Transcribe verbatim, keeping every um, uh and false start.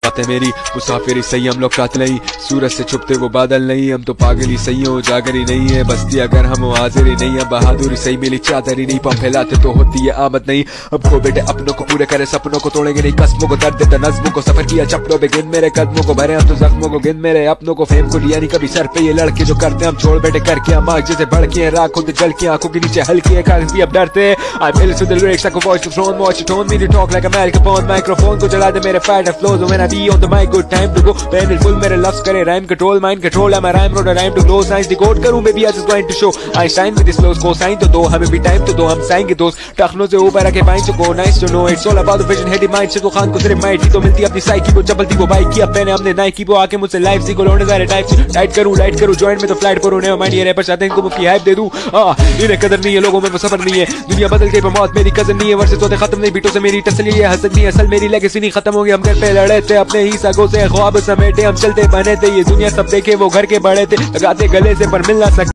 बातें मेरी मुसाफिरी सही, हम लोग कातिल नहीं, सूरज से छुपते वो बादल नहीं, हम तो पागल ही सही हो, जागर ही नहीं है बस्ती अगर हम हाजिर ही नहीं है, बहादुरी सही मिली चादर ही नहीं, पंख फैलाते तो होती है आमद नहीं। अब को बेटे अपनों को पूरे करे सपनों को तोड़ेंगे नहीं, कस्मों को दर्द देता नज़्मों को, सफर किया चप्पलों पे गिन मेरे कदमों को, भरे हम तो जख्मों को गिन मेरे अपनों को, फेम को लिया नहीं कभी सर पे ये लड़के जो करते हम छोड़ बेटे करके, हम आग जैसे भड़के हैं, राख खुद जल की आंखों के नीचे हल्की है, कागज भी अब डरते हैं। I feel it with the lyrics like a voice to throne, watch your tone, me to talk like a Al Capone, microphone को चला दे मेरे fat flows, when I be on the mic good time to go, pen it full मेरे लफ्ज़ करे rhyme control, mind control, I'm a rhyme wrote a rhyme to close, science decode करूँ baby I just going to show, Einstein with this flows को sign तो दो, हमें भी time तो दो, हम साएंगे दोस्त, टखनों से ऊपर आके पाइन तो go, nice to know, it's all about the vision, heady mind से तो खान को सिर्फ माइट ही तो मिलती अपनी साइकी को, चपलती वो बाइक की, अब मैंने हमने नाइकी वो आके मुझसे लाइफ सी को लौटे सारे टाइप से, टाइट करूँ लाइट करूँ जॉइंट में तो फ्लाइट करूँ, नेवर माइंड ये रैपर चाहते हैं इनको मुफ्त की हाइप दे दूँ, हाँ इन्हें कदर नहीं है लोगों में वो सफर नहीं है, दुनिया बदल गई पर मौत मेरी कजन नहीं है, वर्ष तो खत्म नहीं बीटों से मेरी तसली है, हसद नहीं असल मेरी लेगेसी नहीं खत्म हो गई, हम घर पे लड़े थे अपने ही सगों से, ख्वाब समेटे हम चलते बने थे, ये दुनिया सब देखे वो घर के बड़े थे, लगाते गले से पर मिल ना सकते।